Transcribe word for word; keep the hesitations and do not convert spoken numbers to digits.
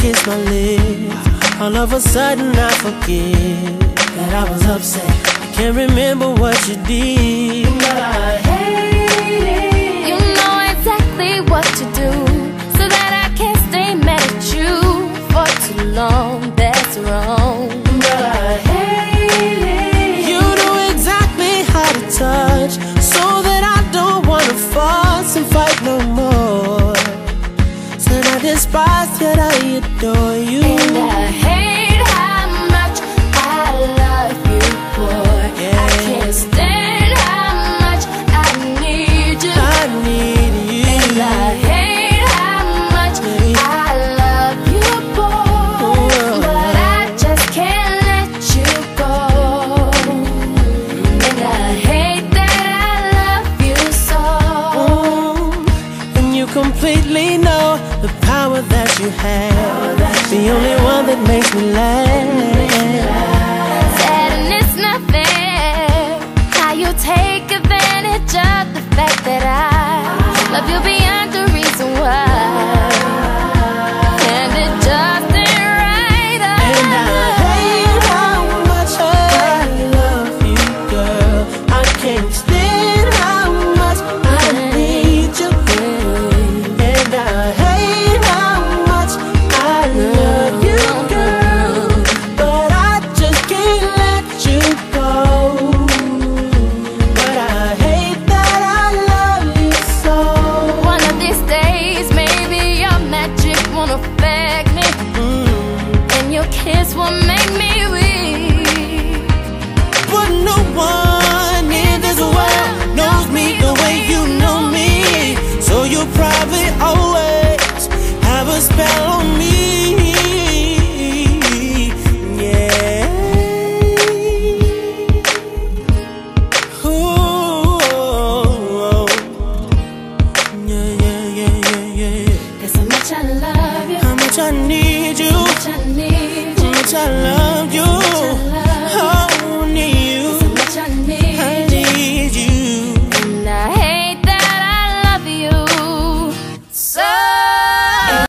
kiss my lips, all of a sudden I forget that I was upset. I can't remember what you did, but I hate it. You know exactly what to do, so that I can't stay mad at you for too long. That's wrong, but I hate it. You know exactly how to touch, so that I don't wanna fuss and fight no more. Said I despise, yet I adore you. And I hate how much I love you, boy. Yeah. I can't stand how much I need you. I need you. And I hate how much yeah. I love you, boy. Ooh. But I just can't let you go. And I hate that I love you so. Ooh. And you completely know the power that you have, the only one that makes me laugh. Said and it's not fair how you take advantage of the fact that